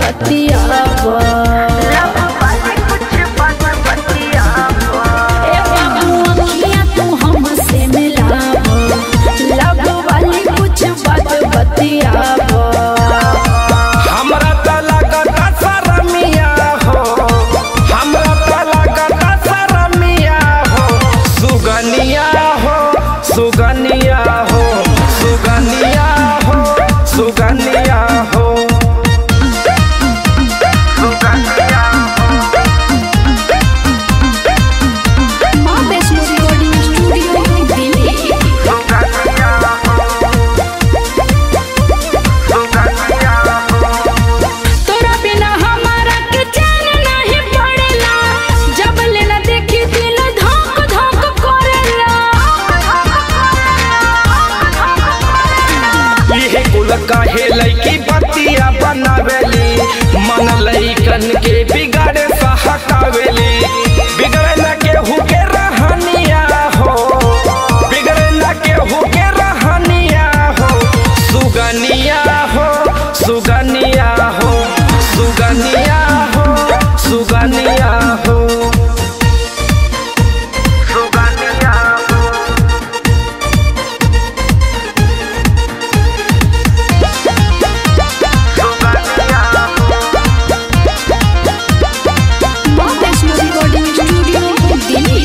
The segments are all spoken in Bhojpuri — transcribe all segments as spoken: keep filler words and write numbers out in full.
बतियावा। सुगनिया हो सुगनिया हो सुगनिया हो सुगनिया माँ वैष्णो रिकॉर्डिंग स्टूडियो दिल्ली। सुगनिया हो सुगनिया हो। तोरा बिना हमारा के चैन नहीं पड़ेला, जब लेना देखी दिल धक धक करेला। ये कुल काहे लईकी बतिया बनावेली, मन लईकन के बिगाड़े सहकावेली। बिगड़े न केहू के रहनिया हो, बिगड़े न केहू के रहनिया हो। सुगनिया हो सुगनिया हो सुगनिया हो सुगनिया हो सुगनिया हो। माँ वैष्णो रिकॉर्डिंग स्टूडियो दिल्ली।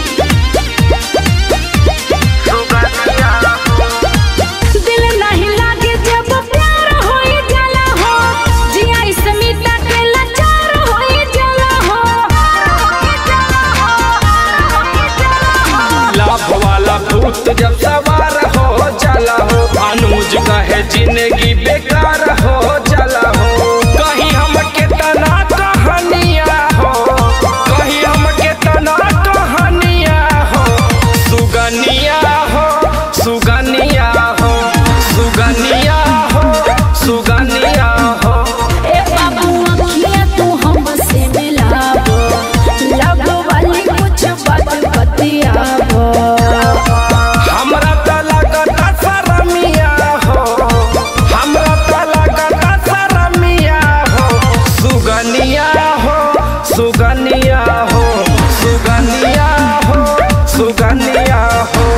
दिल नहीं लागे जब प्यार होई जाला हो, जिया स्मिता के लाचार होई जाला हो। लाभ वाला भूत जब सवार हो जाला हो, अनुज कहे जिंदगी बेकार हो जाला हो। कहीं हम के तना कहानिया हो, कहीं हम के तना कहानिया हो। सुगनिया हो सुगनिया हो सुगनिया हो सुगनिया हो। ए बाबू अखियाँ तू हमसे मिलावो, लब वाली कुछ बात बतियावो। हमरा त लागता शरमिया हो, हमरा त लागता शरमिया हो। सुगनिया हो सुगनिया हो सुगनिया हो सुगनिया हो।